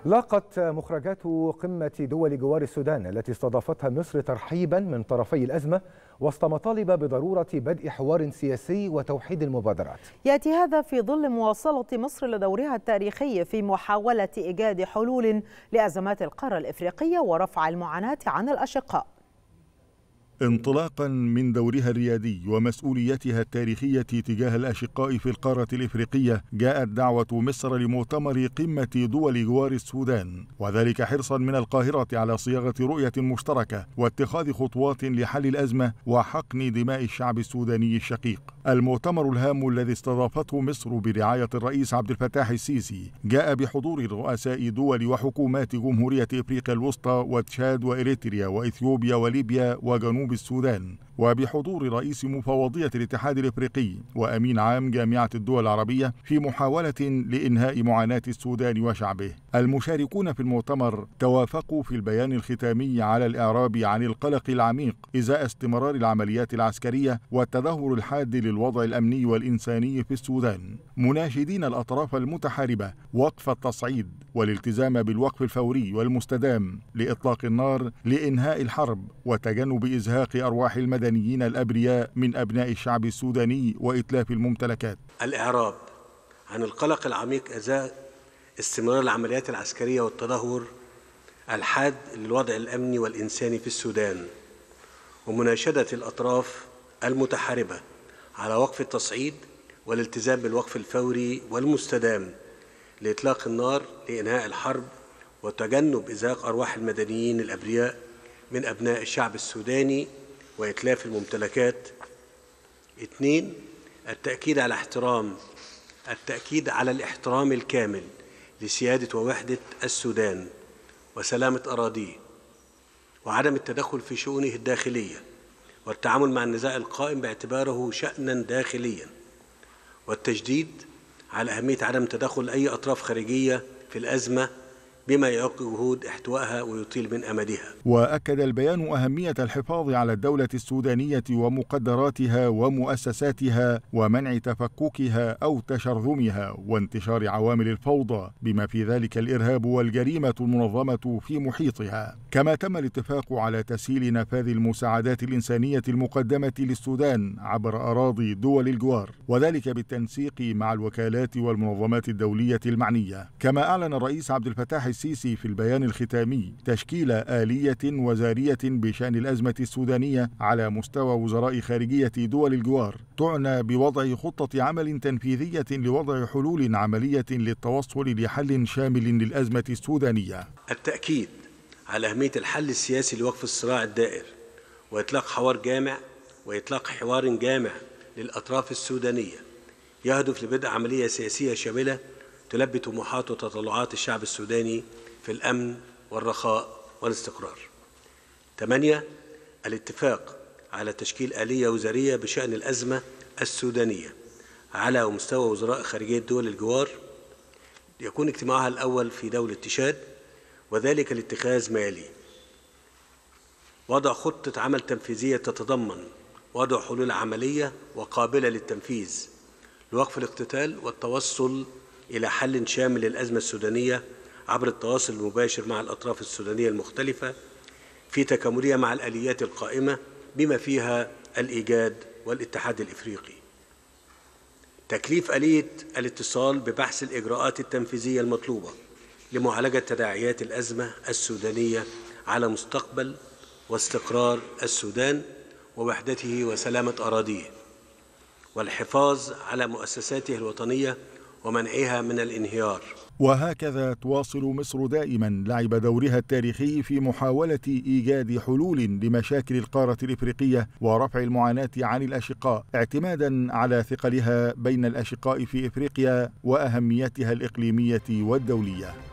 لاقت مخرجات قمة دول جوار السودان التي استضافتها مصر ترحيبا من طرفي الأزمة وسط مطالب بضرورة بدء حوار سياسي وتوحيد المبادرات. يأتي هذا في ظل مواصلة مصر لدورها التاريخي في محاولة إيجاد حلول لأزمات القارة الإفريقية ورفع المعاناة عن الأشقاء. انطلاقا من دورها الريادي ومسؤوليتها التاريخية تجاه الأشقاء في القارة الإفريقية، جاءت دعوة مصر لمؤتمر قمة دول جوار السودان، وذلك حرصا من القاهرة على صياغة رؤية مشتركة واتخاذ خطوات لحل الأزمة وحقن دماء الشعب السوداني الشقيق. المؤتمر الهام الذي استضافته مصر برعاية الرئيس عبد الفتاح السيسي جاء بحضور رؤساء دول وحكومات جمهورية إفريقيا الوسطى وتشاد وإريتريا وإثيوبيا وليبيا وجنوب السودان، وبحضور رئيس مفوضية الاتحاد الإفريقي وأمين عام جامعة الدول العربية في محاولة لإنهاء معاناة السودان وشعبه. المشاركون في المؤتمر توافقوا في البيان الختامي على الإعراب عن القلق العميق إزاء استمرار العمليات العسكرية والتدهور الحاد للوضع الأمني والإنساني في السودان، مناشدين الأطراف المتحاربة وقف التصعيد والالتزام بالوقف الفوري والمستدام لإطلاق النار لإنهاء الحرب وتجنب إزهاق أرواح المدنيين الأبرياء من أبناء الشعب السوداني وإتلاف الممتلكات. الإعراب عن القلق العميق إزاء استمرار العمليات العسكرية والتدهور الحاد للوضع الأمني والإنساني في السودان، ومناشدة الأطراف المتحاربة على وقف التصعيد والالتزام بالوقف الفوري والمستدام لإطلاق النار لإنهاء الحرب وتجنب إزهاق أرواح المدنيين الأبرياء من أبناء الشعب السوداني وإتلاف الممتلكات. 2. التأكيد على الاحترام الكامل لسيادة ووحدة السودان وسلامة أراضيه وعدم التدخل في شؤونه الداخلية والتعامل مع النزاع القائم باعتباره شأناً داخلياً، والتشديد على أهمية عدم تدخل أي أطراف خارجية في الأزمة بما يعوق جهود احتوائها ويطيل من أمدها. وأكد البيان أهمية الحفاظ على الدولة السودانية ومقدراتها ومؤسساتها ومنع تفككها أو تشرذمها وانتشار عوامل الفوضى بما في ذلك الإرهاب والجريمة المنظمة في محيطها. كما تم الاتفاق على تسهيل نفاذ المساعدات الإنسانية المقدمة للسودان عبر أراضي دول الجوار، وذلك بالتنسيق مع الوكالات والمنظمات الدولية المعنية. كما أعلن الرئيس عبد الفتاح السيسي في البيان الختامي تشكيل آلية وزارية بشأن الأزمة السودانية على مستوى وزراء خارجية دول الجوار تعنى بوضع خطة عمل تنفيذية لوضع حلول عملية للتوصل لحل شامل للأزمة السودانية. التأكيد على أهمية الحل السياسي لوقف الصراع الدائر وإطلاق حوار جامع للأطراف السودانية يهدف لبدء عملية سياسية شاملة تلبي طموحات وتطلعات الشعب السوداني في الأمن والرخاء والاستقرار. 8. الاتفاق على تشكيل آلية وزارية بشأن الأزمة السودانية على مستوى وزراء خارجية دول الجوار يكون اجتماعها الأول في دولة تشاد، وذلك لاتخاذ ما يلي: وضع خطة عمل تنفيذية تتضمن وضع حلول عملية وقابلة للتنفيذ لوقف الاقتتال والتوصل إلى حل شامل للأزمة السودانية عبر التواصل المباشر مع الأطراف السودانية المختلفة في تكاملية مع الآليات القائمة بما فيها الإيجاد والاتحاد الإفريقي. تكليف آلية الاتصال ببحث الإجراءات التنفيذية المطلوبة لمعالجة تداعيات الأزمة السودانية على مستقبل واستقرار السودان ووحدته وسلامة أراضيه، والحفاظ على مؤسساته الوطنية ومنعها من الانهيار. وهكذا تواصل مصر دائما لعب دورها التاريخي في محاولة إيجاد حلول لمشاكل القارة الإفريقية ورفع المعاناة عن الأشقاء، اعتمادا على ثقلها بين الأشقاء في إفريقيا وأهميتها الإقليمية والدولية.